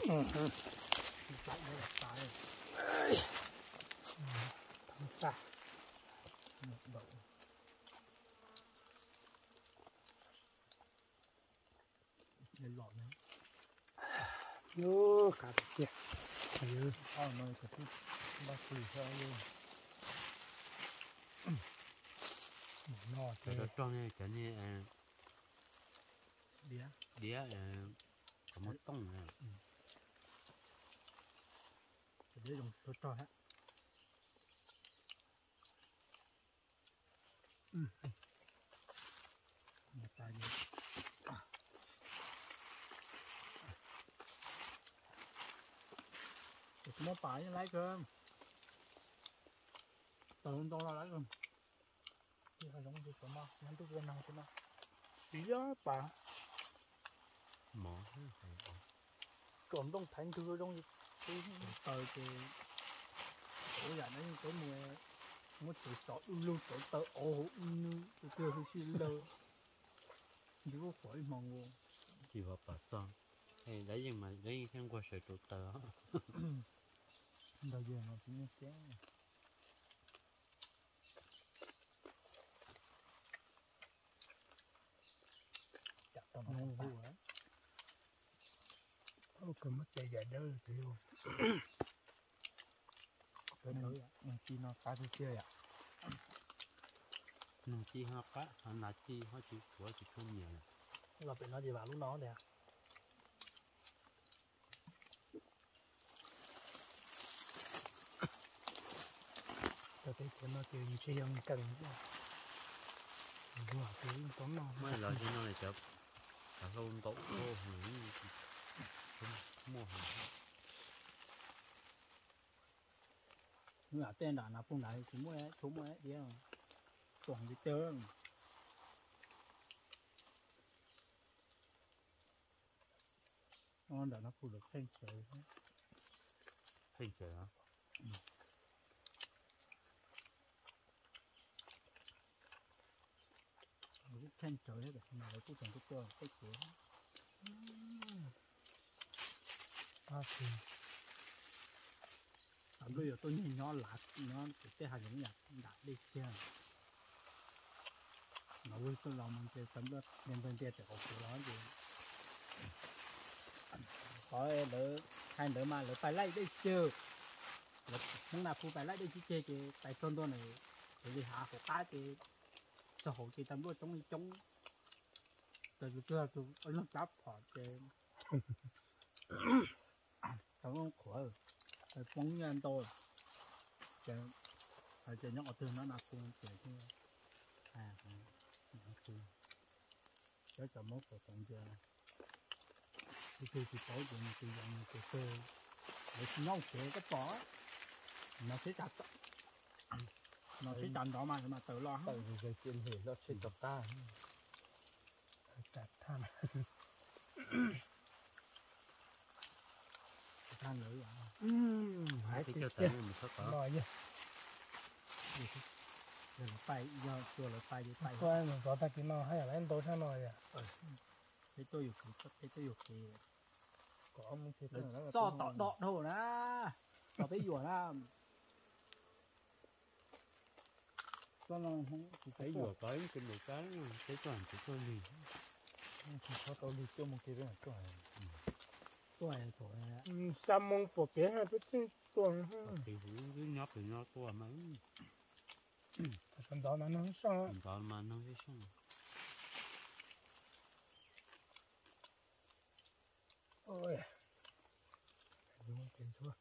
chạy đây là trái thằng sạc một đậu lên lọt nữa vô cả kìa như nơi cái thứ bác sĩ sao luôn no cái đó trong này cái này đĩa có một tông này cái đấy dùng số trò hết một tay đi nó phải lấy cơm từ hôm tôi ra lấy cơm chứ phải giống như cái mà nhắn tôi quên nào thế nào tí đó bà mỏ trộn đông thành thư đông cái tờ cái ổ dạ nó cái mùa nó chỉ sợ luôn sợ tờ ổ như cái kia thì xin lơ chỉ có khỏi mong luôn chỉ vào bà son thì lấy gì mà lấy xem qua sợi trụ tờ bây giờ nó chỉ như thế chặt tao nó vui á không cần mất chạy dài đâu thì luôn cái nữa nhưng chi nó cá thứ kia ạ nó chi hoa cá hắn là chi hoa chỉ của chỉ không nhiều là phải nói gì vào lúc đó nè tôi thấy nó thì chỉ dùng cần vừa cái tóm nó mới là cái nó này chụp là không tốt cô không mua hàng nhưng mà tên là phong đại chúng mua ấy đi không toàn đi tương ngon đã nó phụ được thanh trời thanh trời hả cũng thanh trời hết rồi mà cũng chẳng có cơ cái kiểu thì bây giờ tôi nhìn nó lạ nó cái hàng những nhặt đã đi kia nó vui tôi lòng mình chơi tấm đất nên bên kia sẽ có cái đó gì có đỡ hai đỡ mà đỡ phải lấy đây chưa muốn là phụ phải lấy đây chứ chơi cái tại tôn tôi này thì hạ của cá thì cho hộ thì tấm đuôi chống từ từ từ nó chắp họ chơi tao không khổ rồi phóng nhân tôi chơi rồi chơi nhóc ở trường nó là cùng chơi chứ nó cùng cái chợ mốt của tổng chơi thì tối thì mình dùng cái cơ để nhau sẽ cái bỏ nó sẽ chặt nó sẽ chặt đó mà tự lo tự người tiền thì nó sẽ chọc ta chặt than than nữa hãy cái cho tới mình có rồi nhá rồi phải giờ chùa là phải đi phải thôi mình có ta cái nào hay là em tối sao rồi à thế tôiอยู่thế tôiอยู่ที่ có ông thì tôi nói là ต่อดอกโถนะต่อไปอยู่นะก็ลอง thấy vừa có cái một cái toàn của tôi gì thì có tôi đi cho một cái này tôi ตัวอะไรตัวนี้ sao mong phổ biến hay biết tin tuần thì cứ nhóp thì nhóp tôi mà phần đó nó sao đó mà nó cái xong ôi đúng tiền thua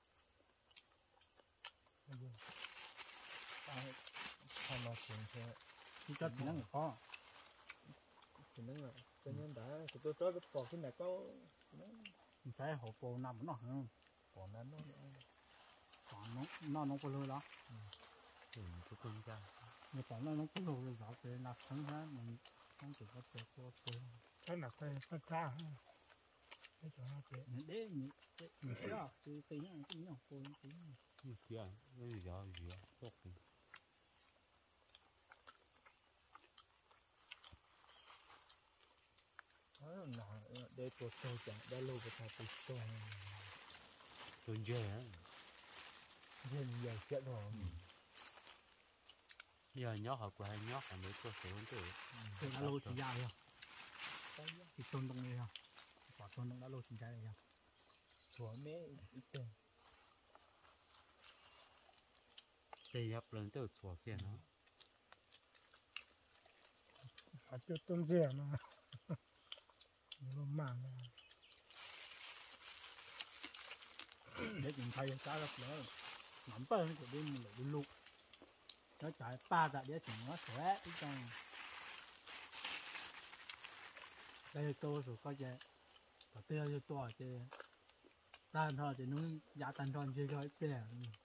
sao mà tiền thế thì cho thì nó người có thì nó là cho nên đã thì tôi cho cái bỏ cái này có cái hộp bò nằm nó hơn bỏ nó còn nó có lưới đó thì cái con cha nhưng còn nó có lưới rõ thì là không hết mình không chỉ có thể có tiền cái nào cái phát ra cái chỗ nó kệ để mình sợ thì tí nhá tí nhỏ cô tí như kia cái gì đó tốt thì đó là để tôi chơi chẳng đã lâu với thằng tôi Tuần dê á. Dê nhiều chuyện rồi. Giờ nhót học của hai nhót là mấy cơ sở hơn tử. Tôi đã lô chỉ ra rồi. Thì tôn đông này không? Quả tôn đông đã lô chỉ ra đây không? Chúa mẹ ít tiền. Đây hấp lần tử chùa kia nó. À chưa tôn dê mà. Nó mảng này. Để chúng thấy cá rất lớn. Nắm bơ nó đi một lũ lục. Nó chạy ba tại để chúng nó sẽ đi trong. Đây là tôi rồi coi chơi. Có tiêu cho tôi chơi. Tan thôi thì nó giá tan thôi chơi cho ít bè.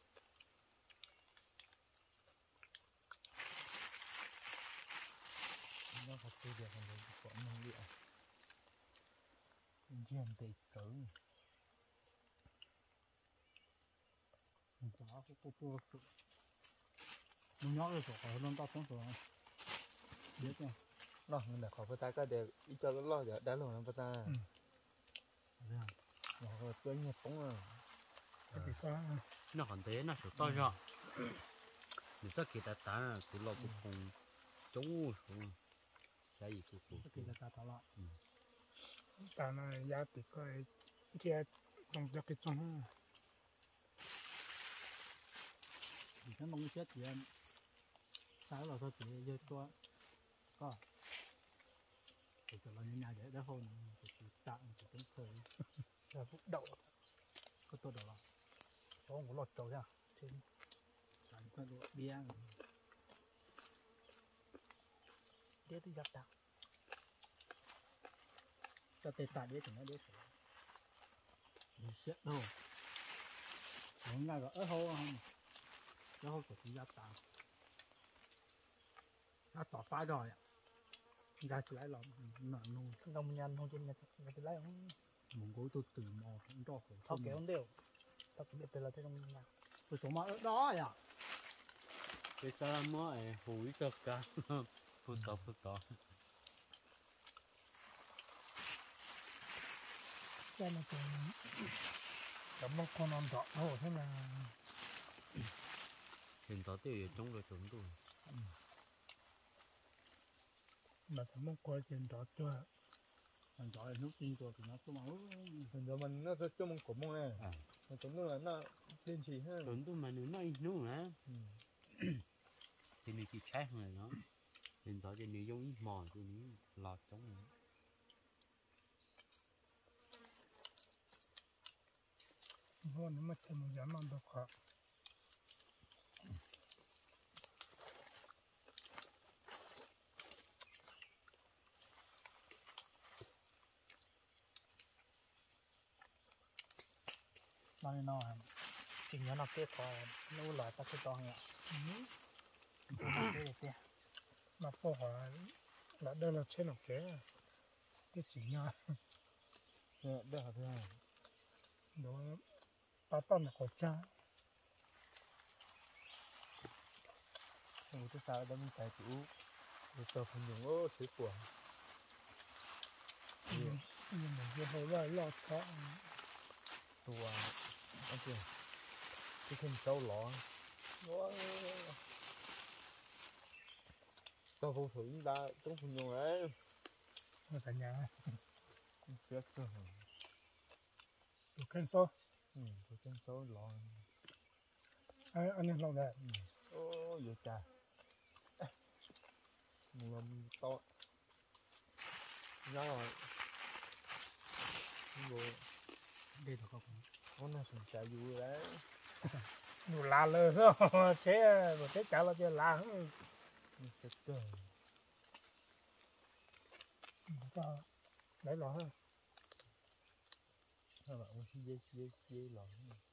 Nó có tiêu được còn có năng lượng. Dèm tỷ cỡ. Đó cô mình nhớ rồi khỏi nó tao xuống rồi biết chưa Nó mình đã khỏi ta cái để ít cho nó lo giờ đã luôn nó ta. Nó có cái nhật bóng à. Nó còn thế nó phải to ra. Mình chắc khi ta tán cứ lo cũng không chống không. Sao gì cũng cái là ta thảo lại ta này giá trị coi kia trong cho cái trong thì cái mong chết thì em sao là thôi chỉ chơi tôi có thì tụi nó nhà để đỡ hôn thì sợ thì tính cười là phúc đậu có tôi đâu có một lọt trâu ra trên sản xuất đồ bia đĩa thì giặt đặc cho tê tạ đĩa thì nó đĩa thì chết đâu những ngày gọi hô không nó hô của chúng ta tạo nó tỏ phá rồi ạ ra chỉ lấy lòng nợ nung đông nhanh không trên nhà thì lấy không muốn cố tôi từ mò không cho khổ thao kéo không đều tao cũng biết từ là thế đông nhanh tôi chỗ mà ở đó à cái sao mà hủi cho cả. Phút to. cho nó cũng cảm ơn con ăn rõ thôi thế là Hiện tại tiêu trong rồi chúng tôi. mà cảm ơn coi trên rõ chưa thằng giỏi là nước tiên rồi thì nó cứ máu mình giờ mình nó sẽ cho mình cổ mông này mà chúng nó là nó tiên trì ha Chúng tôi mà nếu nó ít nữa hả? Thì mình chỉ trái người nó. Hiện tại thì nếu giống ít mòn thì nếu lọt trong này. thôi nếu mà thêm một dám ăn được khó bao nhiêu nó hả chỉ nhớ nó kết quả nó lại ta cái to nhỉ mà câu hỏi là đây là trên một cái chỉ nhá đây là thế này đó ta tao là có cha một cái sao đó mình phải chịu rồi tao không dùng ô chế của nhưng mà cái hồi lại lọt khó tua ok cái thêm sâu lọ tao vô thử ta cũng không dùng đấy nó sẽ nhả chết rồi cái số cái số lọ anh em lâu đây ô giờ trời ngầm to nhá rồi rồi đây là có nó sùng chạy vui đấy đủ lá lơ thôi chế một chế chả là chế lá hết chết trời cho lấy lọ ha các bạn muốn dây lọ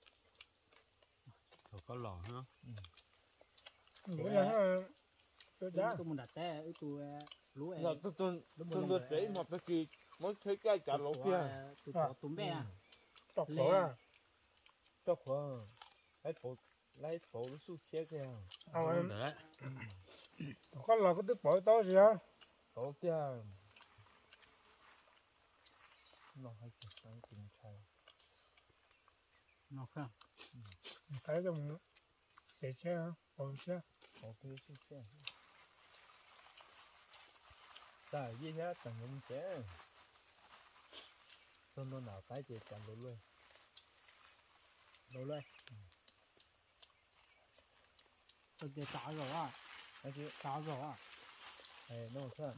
Thôi có lò hả? bữa giờ tôi đã tôi muốn đặt té tôi lúa giờ tôi để một cái gì mới thấy cái chả lỗ kia tôi có túm bé chọc khổ chọc khổ lấy bộ nó xuống chết kìa Không để. có là cái tức bội to gì hả tổ kia nó hay chụp cái tình trai nó không cái trong xe xe hả còn xe ok chứ xe tại vì thế tầng những xe xong nó nào cái gì chẳng luôn đâu đây tôi kia trả rồi à cái gì trả rồi à nó sao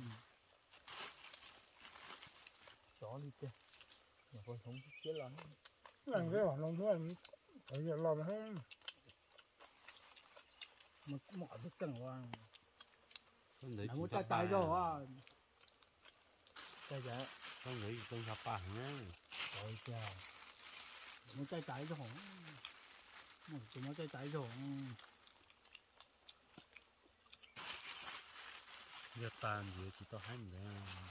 chó đi chơi mà con không biết lắm làm cái hoạt động thôi phải giờ làm hết một mỏ được chẳng qua con người nó chỉ muốn thập trái ba rồi à cái giá con người chỉ con thập ba nhá rồi chào muốn trái rồi một chúng nó trái rồi giờ ta nhiều chỉ tao hai nữa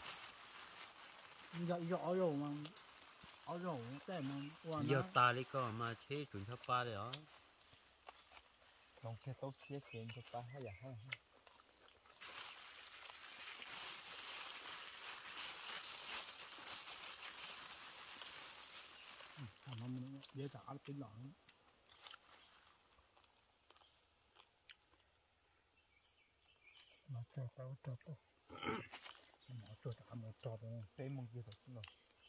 dạy rõ rồi mà ở rồi cái mà qua giờ nó ta đi có mà chế chuẩn thập ba đấy đó không cái tốt chia tiền cho ta hay là hay thằng nó dễ trả cái lợn mà cho tao cho tao nó cho trả một trò rồi cái mong gì thật nó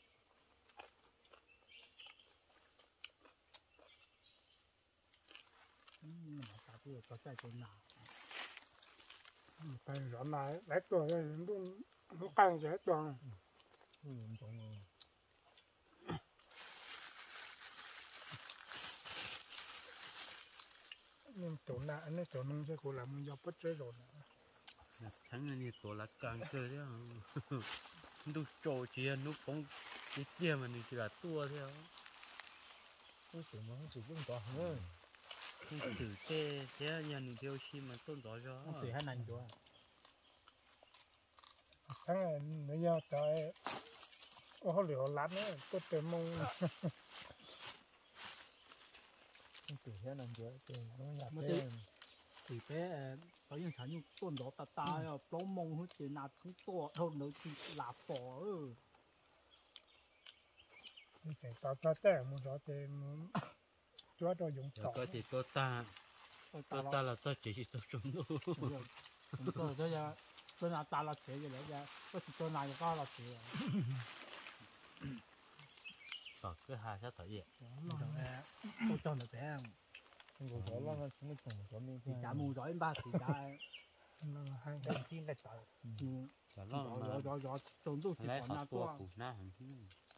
mà trả cái có trái cái nào phải rõ lại lấyตัวเลยnó căng cáiตัว không giống rồi nhưng chỗ nào anh ấy chỗ nông sẽ cố làm mình do bất chế rồi sáng nay tổ là càng cơ đấy lúc trộn chỉ lúc phóng cái kia mà chỉ là tua theo cái chuyện nó chỉ dùng có hơn thử thế thế nhà mình theo chi mà tôn đó cho nó tùy hai nành rồi sáng này nó do trời có liệu lát nữa có tiền mông không từ thế nào chứ thì nó nhạt mà thế thì bé có những sản những tôn đó ta ta à plong mông hết chỉ nạt cũng to thôi nó chỉ là bỏ như thế ta té một đó thì chúa cho dùng giờ tỏ có thì tôi ta là tôi chỉ tôi trúng luôn tôi tôi giờ tôi là ta là thế rồi giờ có chỉ tôi này có là thế sợ cái hai sát tới vậy tôi cho nó thế người đó là nó chúng mình trồng cho mình chỉ trả mù giỏi ba thì trả nó là hai bên xin lại trời cả lo mà rồi trốn đủ chỉ lấy còn họ là tua qua phủ na hàng thứ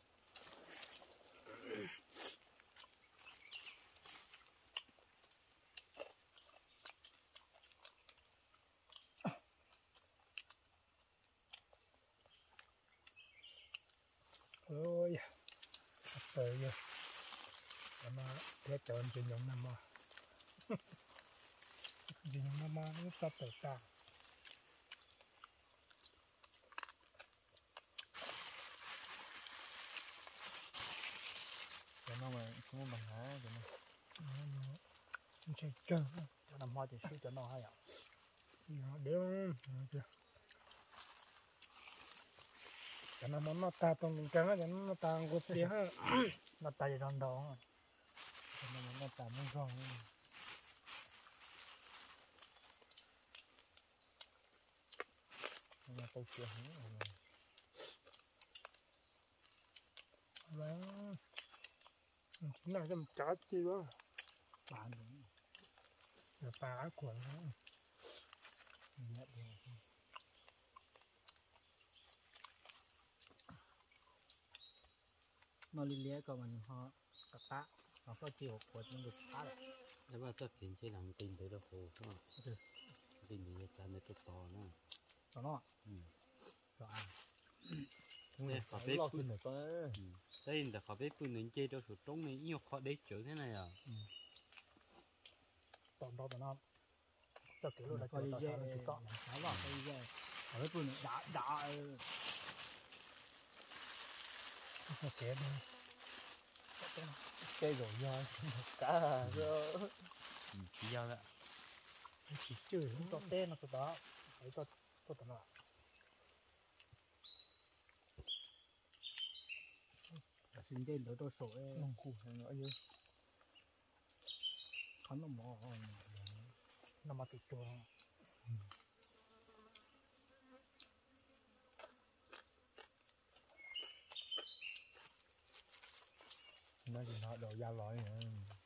ôi trời ơi mà thế trơn chỉ dùng năm mà chỉ dùng năm mà nó sắp tới ta cho nó mà không có bằng há cho nó sẽ trơn cho nằm hoa thì suy cho nó hay à nó đéo cho nó ta tông trắng cho nó ta có tiếng nó tay đòn đó cho nó tạm không rong nó tôi chưa hết và chính là cái chó chi đó bạn là phá của nó nhẹ đi nó li lía còn mình họ cắt tá nó có chiều của những người tá đấy nếu mà tôi kiến chế làm tin tới đâu hồ không tin gì ta nên tôi to nữa cho nó cho ăn nè họ biết loขึ้นหน่อยก็ đây là họ biết phụ nữ chơi đâu số trống này nhiều khó đấy chỗ thế này à tòn đó tòn nó cho kiểu là coi dễ có nó vào coi dễ ở cái bún đã nó kẹt đi cây rồi nha cả rồi chỉ giao đó chỉ chửi cho tên nó đó ấy cho tòn nó xin tên đỡ cho sổ nông cụ hay nói gì hắn nó mỏ nó mà tụt chua nó thì nó đổ ra lối nữa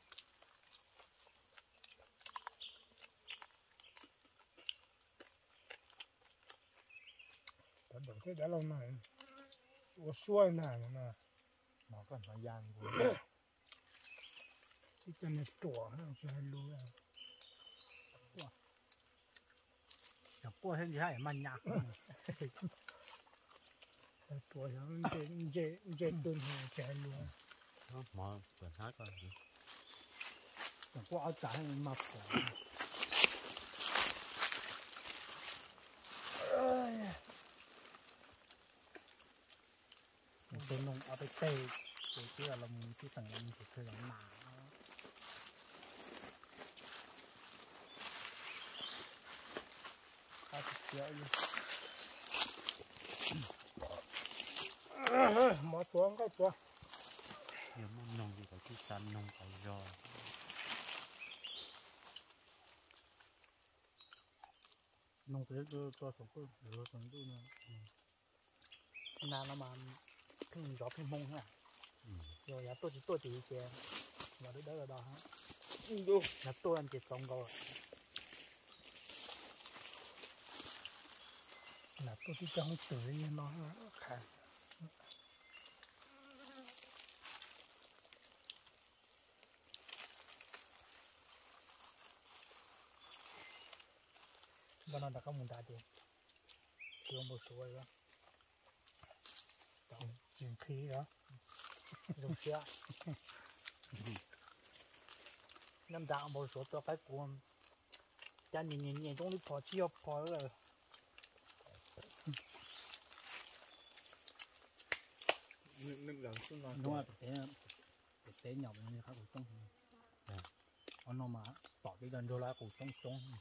đổ thế đã lâu này我说呢嘛 nó còn thời gian của cái chân này trổ nó sẽ lùi chẳng qua thế gì hay mà nhạc trổ nó dễ đơn hơn sẽ lùi nó mò còn hát coi chẳng qua áo trái màเป็นลงเอาไปเตะที่เราที่สั่งเรามีคือเราหนาข้าวเยอะอยู่ mỏ tuồng cái tuồng nhiều mà nông thì có cái sàn nông phải rồi nông cáiตัวสองตัวหรือสองตัวเนี่ยนานแล้วมาขึ้นรอบขึ้นมงฮะเดี๋ยวอย่าตัวจีแกมาได้ได้แล้วฮะดูอย่าตัวอันจีสองก็ là tôi chỉ trong tưới nó khá bên đó đã có một đại tiền chưa một số rồi đó chuyện khí đó dùng chưa năm đạo một số tôi cái cuồng cha nhìn trong lúc phò chiêu phò rồi nước lớn xuống nó đúng rồi tế nhỏ như các cụ trong nó mà bỏ cái gần đô la cụ trong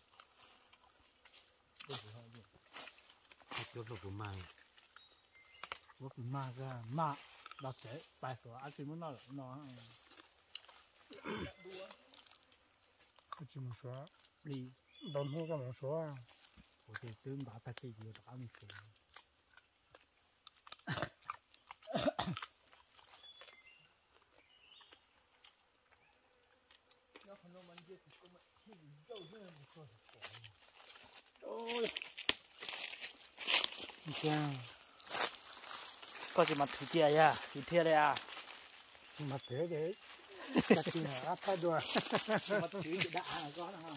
cái chỗ của mày có cái ma ra ma đặc chế bài số ăn thì muốn nó chỉ một số đi đồn hô cái một số có thể tương đã ta chỉ nhiều đã mình số ôi chà có gì mà thử chia ya thử chia đây à mà thế đấy chắc chắn là áp phát rồi mà thử đã là có không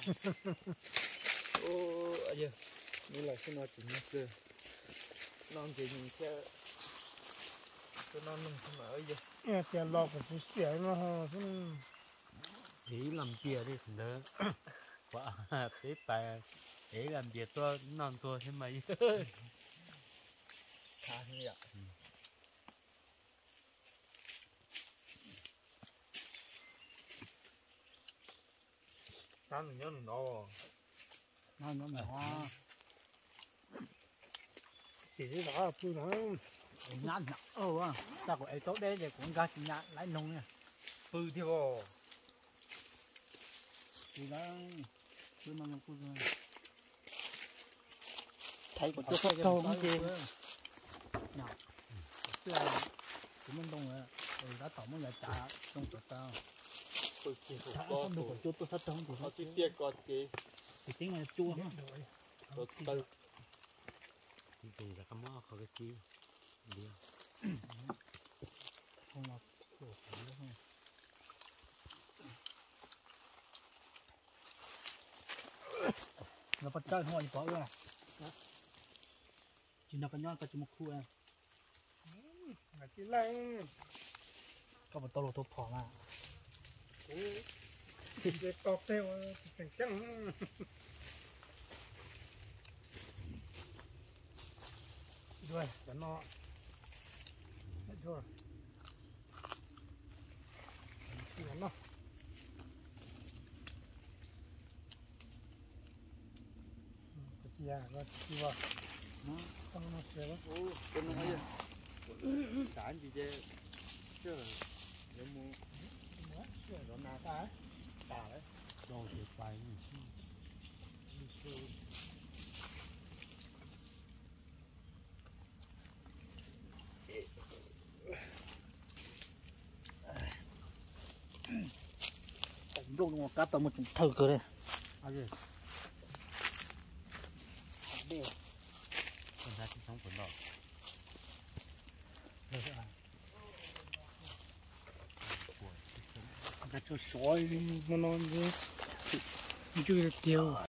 ô ở giờ như là xin nó chỉ nhắc cơ non chỉ nhìn theo cái non nung không ở giờ nghe tiền lọc của chú xỉa nó ha ý làm bia đi thằng đó quả thế bài ý làm bia to non to thế mày khá như vậy sao mình nhớ mình đó nó nhỏ chỉ đó là tôi nói nhát nhá ta của ấy tốt đấy để cũng ra chỉ nhát lấy nông nha bự theo thì nó cứ nó cứ thấy của tôi trâu không gì nào chưa chúng mình đông rồi rồi đã tổng mình là trả đông của tao tôi chỉ trả không được của chú tôi thất trong của nó chỉ tiếc còn cái thì tính là chua ha tôi từ thì là cái món có cái chi đi không là khổ không nó bắt chơi không ai bỏ ra chỉ là cái nhon cái chỉ một khu em là chỉ lấy có một tàu lô phò mà để tọt theo cảnh trăng rồi để nó hết rồi để nó cái gì à nó chi vào nó không nó sẽ đó ô cái nó hay cả anh chị chơi chứ nếu mua nó nào ta tà đấy đồ mau được bay lúc nó cá tao một chút thử cơ đây à gì con ra trong quần đỏ cá cho sói nó non chứ chưa tiêu